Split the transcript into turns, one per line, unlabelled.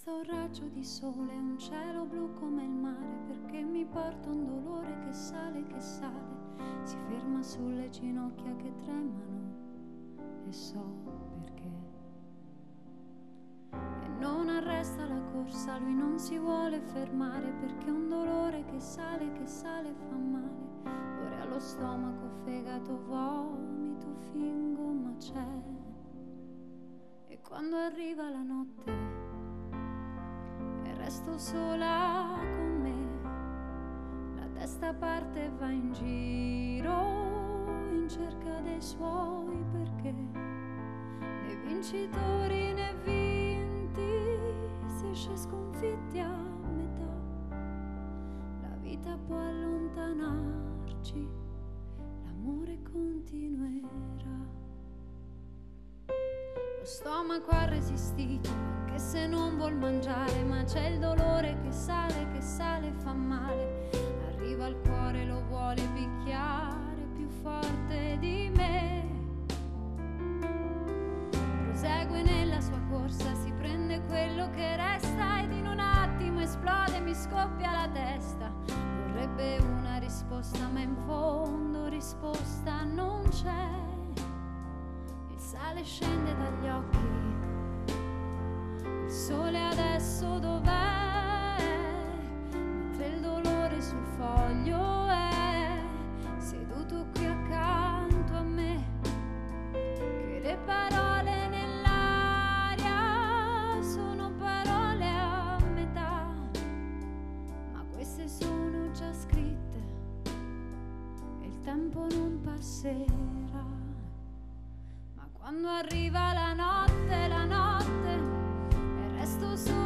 Basta un raggio di sole, un cielo blu come il mare, perché mi porta un dolore che sale, si ferma sulle ginocchia che tremano e so perché. E non arresta la corsa, lui non si vuole fermare, perché un dolore che sale fa male. Ora allo stomaco, fegato, vomito, fingo, ma c'è. E quando arriva la notte resto sola con me, la testa parte e va in giro in cerca dei suoi perché, né vincitori né vinti, si esce sconfitti a metà. La vita può allontanarci, l'amore continuerà. Lo stomaco ha resistito, anche se non vuol mangiare, ma c'è il dolore che sale, fa male. Arriva al cuore, lo vuole picchiare più forte di me. Prosegue nella sua corsa, si prende quello che resta ed in un attimo esplode, mi scoppia la testa. Vorrebbe una risposta, ma in fondo risposta non c'è. Il sale scende dagli occhi, il sole adesso dov'è? Mentre il dolore sul foglio è seduto qui accanto a me, che le parole nell'aria sono parole a metà, ma queste sono già scritte e il tempo non passerà. Quando arriva la notte, e resto sola